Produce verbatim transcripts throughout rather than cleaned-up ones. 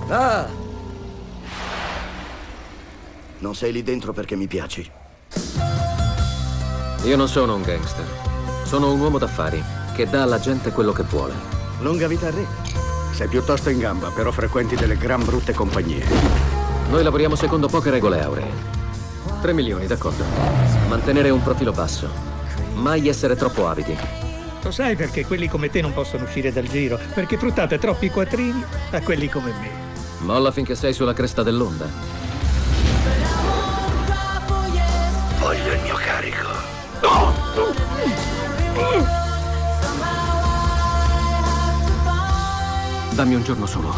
Ah! Non sei lì dentro perché mi piaci. Io non sono un gangster. Sono un uomo d'affari che dà alla gente quello che vuole. Lunga vita al re. Sei piuttosto in gamba, però frequenti delle gran brutte compagnie. Noi lavoriamo secondo poche regole auree. Tre milioni, d'accordo. Mantenere un profilo basso. Mai essere troppo avidi. Lo sai perché quelli come te non possono uscire dal giro? Perché fruttate troppi quattrini a quelli come me. Molla finché sei sulla cresta dell'onda. Voglio il mio carico. Dammi un giorno solo.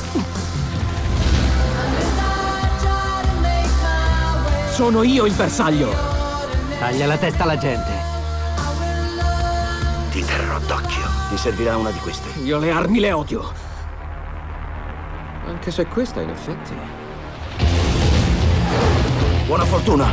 Sono io il bersaglio. Taglia la testa alla gente. Ti terrò d'occhio. Ti servirà una di queste. Io le armi le odio. Anche se questa, in effetti... Buona fortuna.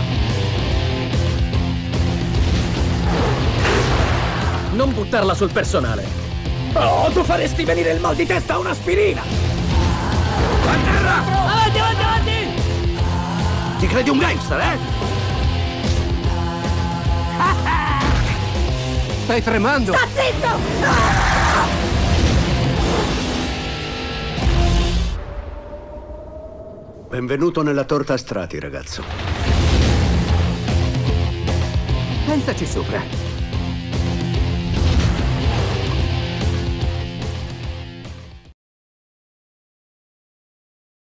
Non buttarla sul personale. Oh, tu faresti venire il mal di testa a un'aspirina! A terra! Avanti, avanti, avanti! Ti credi un gangster, eh? Stai tremando! Sta zitto! Benvenuto nella torta a strati, ragazzo. Pensaci sopra.